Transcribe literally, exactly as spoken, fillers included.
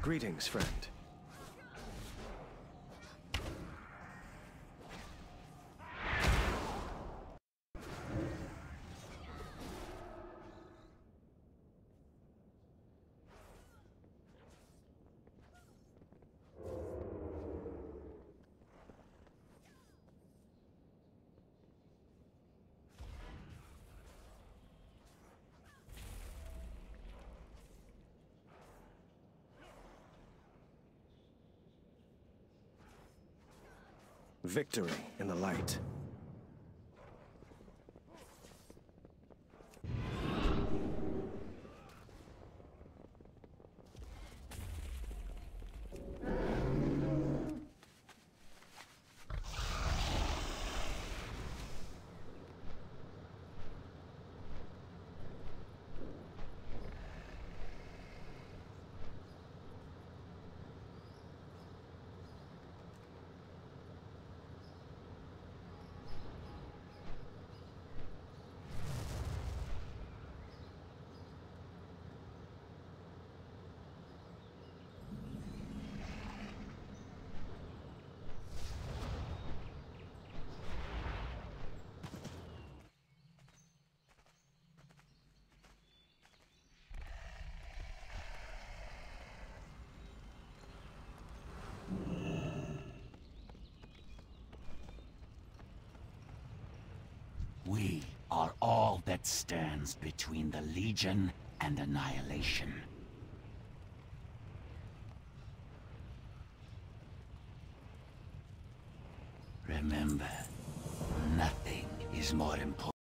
Greetings, friend. Victory in the light. We are all that stands between the Legion and annihilation. Remember, nothing is more important.